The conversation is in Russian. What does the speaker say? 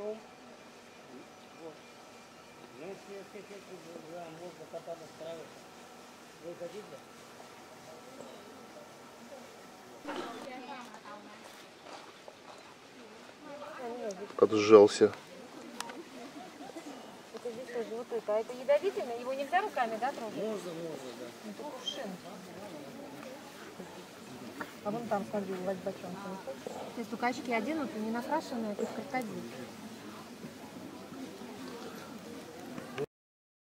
Вот. Ну, если вам можно кота настраивать, вы хотите? Поджался. Это здесь тоже вот это. А это ядовительное? Его нельзя руками, да, трогать? Можно, да. Это кувшин. А вон там, смотри, бочонка. Если у качки один, вот не накрашенный, это крокодил.